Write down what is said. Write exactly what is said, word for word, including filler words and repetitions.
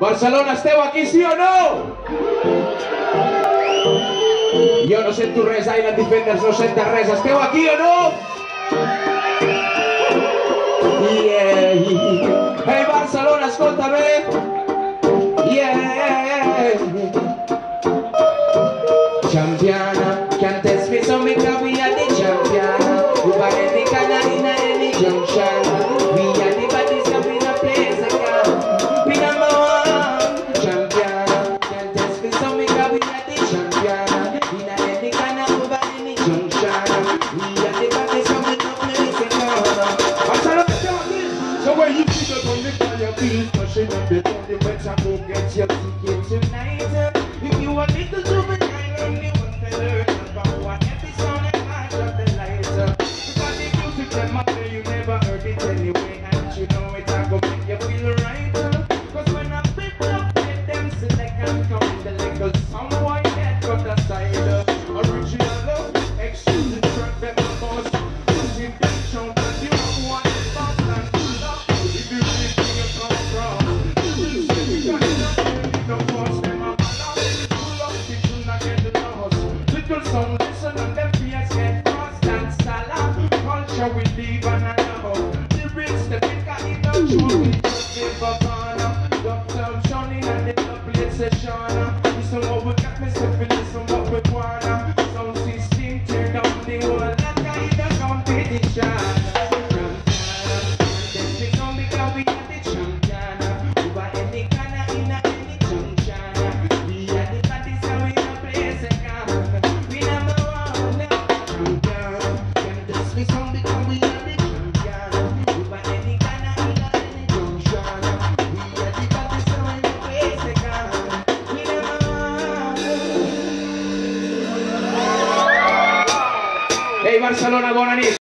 Barcelona, esteu aquí, sí o no? Jo no sento res, Island Defenders no senta res, esteu aquí o no? Yeah. Hey Barcelona, escolta bé. Yeah. Championa, can't test me so make up, we are the champion. Over any corner in any junction, we are the baddest up in a place again. We number one champion, can't test me so make up, we are the champion. In any corner, over any junction, we are the baddest up in a place again. So when you see the on the fire, feel pushing up the on the wet and go get your ticket tonight. If you want little juvenile, only one to learn about what every sound and light of the light. Because the music them out there, you never heard it anyway, and you know it, I go make you feel right. Cause when I pick up, let them select and come the legal someone get cut aside. Original love, excuse the track that my boss. Music that show that you have one boss and two love. If you really think you come from, you say we got nothing, no force them up. Little song, listen and them fears get crossed and salam. Culture we leave and allow. Lyrics, the picker in the true, we just give a corner. Doctor Johnny and the double session. Listen what we got, me say, listen what we wanna. Sound system, tear down the whole lot in the competition. Ei Barcelona, bona nit!